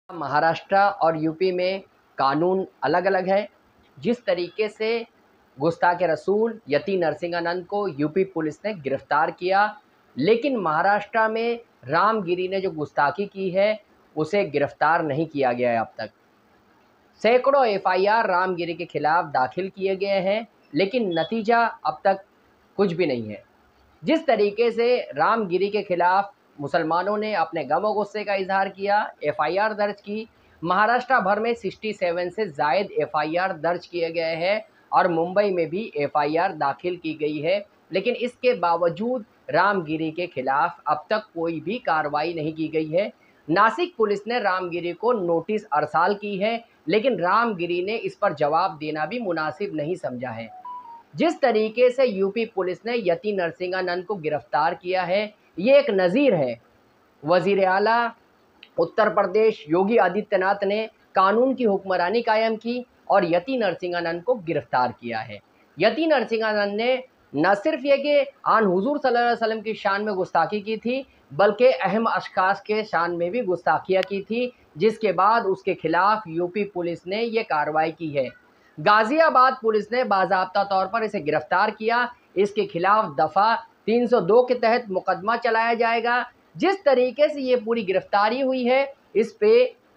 महाराष्ट्र और यूपी में कानून अलग अलग है। जिस तरीके से गुस्ताखे रसूल यति नरसिंहानंद को यूपी पुलिस ने गिरफ्तार किया, लेकिन महाराष्ट्र में रामगिरी ने जो गुस्ताखी की है उसे गिरफ्तार नहीं किया गया है। अब तक सैकड़ों एफआईआर रामगिरी के खिलाफ दाखिल किए गए हैं, लेकिन नतीजा अब तक कुछ भी नहीं है। जिस तरीके से रामगिरी के खिलाफ मुसलमानों ने अपने गम और गुस्से का इजहार किया, एफआईआर दर्ज की, महाराष्ट्र भर में 67 से ज़ायद एफआईआर दर्ज किए गए हैं और मुंबई में भी एफआईआर दाखिल की गई है, लेकिन इसके बावजूद रामगिरी के खिलाफ अब तक कोई भी कार्रवाई नहीं की गई है। नासिक पुलिस ने रामगिरी को नोटिस अरसाल की है, लेकिन रामगिरी ने इस पर जवाब देना भी मुनासिब नहीं समझा है। जिस तरीके से यूपी पुलिस ने यति नरसिंहानंद को गिरफ्तार किया है, ये एक नज़ीर है। वज़ीर आला उत्तर प्रदेश योगी आदित्यनाथ ने कानून की हुक्मरानी कायम की और यति नरसिंहानंद को गिरफ्तार किया है। यति नरसिंहानंद ने न सिर्फ ये कि आन हुजूर सल्लल्लाहु अलैहि वसल्लम की शान में गुस्ताखी की थी, बल्कि अहम अशखास के शान में भी गुस्ताखियाँ की थी, जिसके बाद उसके खिलाफ यूपी पुलिस ने ये कार्रवाई की है। गाज़ियाबाद पुलिस ने बाज़ाब्ता तौर पर इसे गिरफ्तार किया। इसके खिलाफ दफ़ा 302 के तहत मुकदमा चलाया जाएगा। जिस तरीके से ये पूरी गिरफ्तारी हुई है, इस पे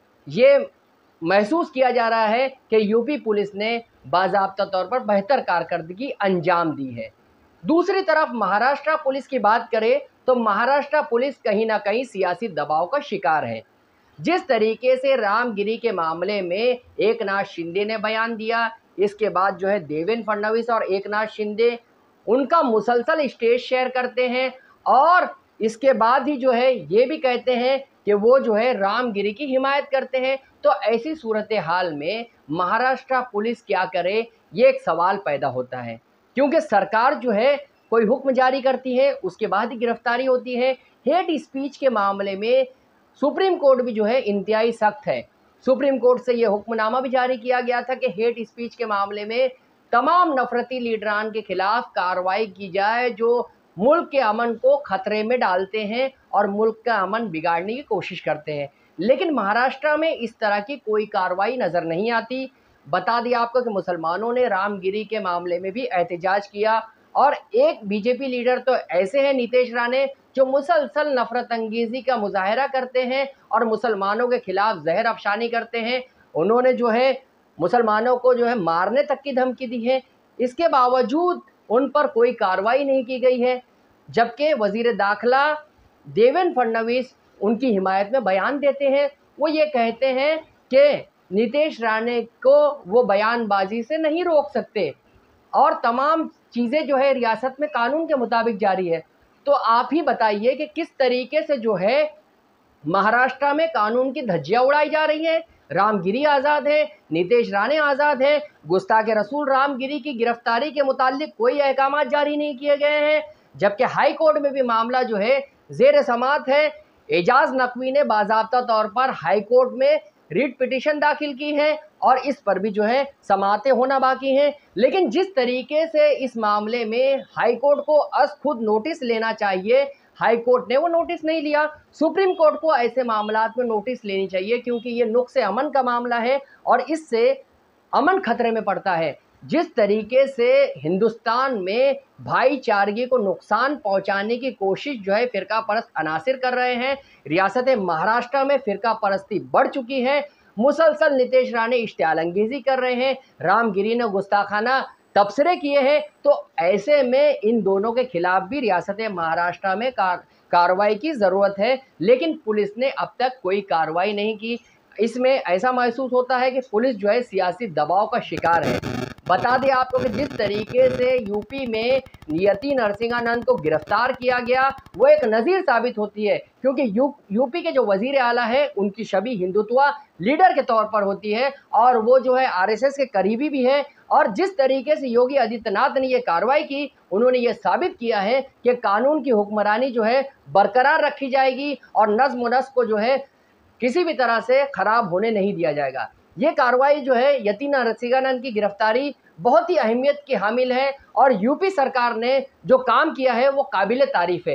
ये महसूस किया जा रहा है कि यूपी पुलिस ने बाज़ाब्ता तौर पर बेहतर कारकर्दगी अंजाम दी है। दूसरी तरफ महाराष्ट्र पुलिस की बात करें तो महाराष्ट्र पुलिस कहीं ना कहीं सियासी दबाव का शिकार है। जिस तरीके से रामगिरी के मामले में एकनाथ शिंदे ने बयान दिया, इसके बाद जो है देवेंद्र फडणवीस और एकनाथ शिंदे उनका मुसलसल स्टेज शेयर करते हैं और इसके बाद ही जो है ये भी कहते हैं कि वो जो है रामगिरी की हिमायत करते हैं। तो ऐसी सूरत हाल में महाराष्ट्र पुलिस क्या करे, ये एक सवाल पैदा होता है, क्योंकि सरकार जो है कोई हुक्म जारी करती है, उसके बाद ही गिरफ्तारी होती है। हेट स्पीच के मामले में सुप्रीम कोर्ट भी जो है इंतहाई सख्त है। सुप्रीम कोर्ट से ये हुक्मनामा भी जारी किया गया था कि हेट स्पीच के मामले में तमाम नफरती लीडरान के खिलाफ कार्रवाई की जाए जो मुल्क के अमन को खतरे में डालते हैं और मुल्क का अमन बिगाड़ने की कोशिश करते हैं। लेकिन महाराष्ट्र में इस तरह की कोई कार्रवाई नज़र नहीं आती। बता दिया आपको कि मुसलमानों ने रामगिरी के मामले में भी एहतजाज किया और एक बीजेपी लीडर तो ऐसे हैं नीतीश राणे, जो मुसलसल नफरत अंगेज़ी का मुजाहरा करते हैं और मुसलमानों के खिलाफ जहर अफशानी करते हैं। उन्होंने जो है मुसलमानों को जो है मारने तक की धमकी दी है। इसके बावजूद उन पर कोई कार्रवाई नहीं की गई है, जबकि वज़ीर दाखिला देवेंद्र फडणवीस उनकी हिमायत में बयान देते हैं। वो ये कहते हैं कि नीतीश राणे को वो बयानबाजी से नहीं रोक सकते और तमाम चीज़ें जो है रियासत में कानून के मुताबिक जारी है। तो आप ही बताइए कि किस तरीके से जो है महाराष्ट्र में कानून की धज्जियाँ उड़ाई जा रही हैं। रामगिरी आज़ाद है, नीतीश राणे आज़ाद है, गुस्ताखे रसूल रामगिरी की गिरफ्तारी के मुतालिक कोई अहकाम जारी नहीं किए गए हैं, जबकि हाई कोर्ट में भी मामला जो है ज़ेर समाअत है। एजाज नकवी ने बाज़ाब्ता तौर पर हाई कोर्ट में रिट पिटीशन दाखिल की है और इस पर भी जो है समाअतें होना बाकी हैं। लेकिन जिस तरीके से इस मामले में हाई कोर्ट को खुद नोटिस लेना चाहिए, हाई कोर्ट ने वो नोटिस नहीं लिया। सुप्रीम कोर्ट को ऐसे मामलात में नोटिस लेनी चाहिए, क्योंकि ये नुक्से अमन का मामला है और इससे अमन खतरे में पड़ता है। जिस तरीके से हिंदुस्तान में भाईचारगी को नुकसान पहुंचाने की कोशिश जो है फ़िरका परस्त अनासिर कर रहे हैं, रियासत महाराष्ट्र में फ़िरका परस्ती बढ़ चुकी है। मुसलसल नीतीश राणे इश्तियाल अंगेज़ी कर रहे हैं, रामगिरी ने गुस्ताखाना तबसरे किए हैं। तो ऐसे में इन दोनों के खिलाफ भी रियासत महाराष्ट्र में कार्रवाई की ज़रूरत है, लेकिन पुलिस ने अब तक कोई कार्रवाई नहीं की। इसमें ऐसा महसूस होता है कि पुलिस जो है सियासी दबाव का शिकार है। बता दें आपको कि जिस तरीके से यूपी में यति नरसिंहानंद को गिरफ्तार किया गया, वो एक नज़ीर साबित होती है, क्योंकि यूपी के जो वज़ीर आला है उनकी छवि हिंदुत्व लीडर के तौर पर होती है और वो जो है आरएसएस के करीबी भी है। और जिस तरीके से योगी आदित्यनाथ ने ये कार्रवाई की, उन्होंने ये साबित किया है कि कानून की हुक्मरानी जो है बरकरार रखी जाएगी और नज़्म व नस्क को जो है किसी भी तरह से ख़राब होने नहीं दिया जाएगा। ये कार्रवाई जो है यति नरसिंहानंद की गिरफ्तारी बहुत ही अहमियत की हामिल है और यूपी सरकार ने जो काम किया है वो काबिल तारीफ़ है।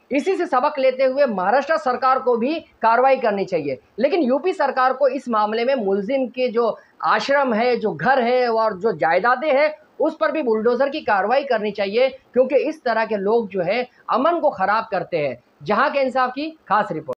इसी से सबक लेते हुए महाराष्ट्र सरकार को भी कार्रवाई करनी चाहिए। लेकिन यूपी सरकार को इस मामले में मुलजिम के जो आश्रम है, जो घर है और जो जायदादें हैं, उस पर भी बुलडोज़र की कार्रवाई करनी चाहिए, क्योंकि इस तरह के लोग जो है अमन को ख़राब करते हैं। जहां के इंसाफ की खास रिपोर्ट।